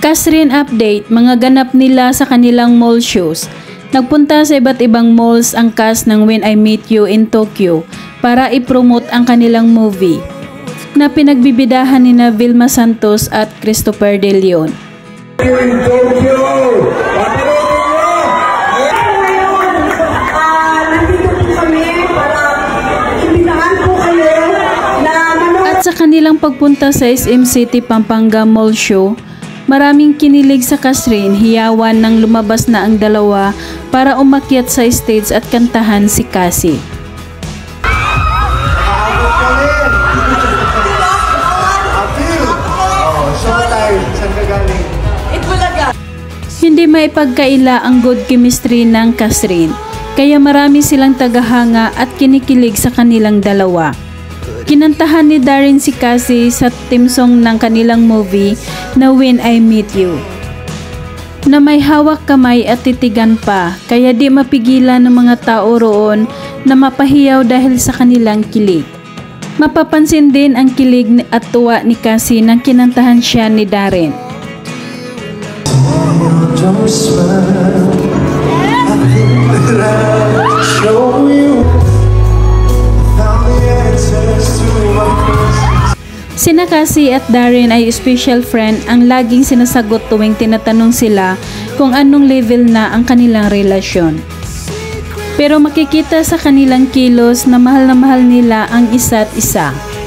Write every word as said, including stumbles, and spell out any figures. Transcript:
Kasrin update, mga ganap nila sa kanilang mall shows. Nagpunta sa iba't ibang malls ang cast ng When I Met You in Tokyo para i-promote ang kanilang movie na pinagbibidahan ni na Vilma Santos at Christopher De Leon. In Tokyo! At sa kanilang pagpunta sa S M City Pampanga Mall Show, maraming kinilig sa Kasrin, hiyawan nang lumabas na ang dalawa para umakyat sa stage at kantahan si Cassie. Hindi maipagkaila ang good chemistry ng Kasrin, kaya marami silang tagahanga at kinikilig sa kanilang dalawa. Kinantahan ni Darren si Cassie sa theme song ng kanilang movie na When I Met You, na may hawak kamay at titigan pa, kaya di mapigilan ng mga tao roon na mapahiyaw dahil sa kanilang kilig. Mapapansin din ang kilig at tuwa ni Cassie nang kinantahan siya ni Darren. Sina Cassie at Darren ay special friend ang laging sinasagot tuwing tinatanong sila kung anong level na ang kanilang relasyon. Pero makikita sa kanilang kilos na mahal na mahal nila ang isa't isa.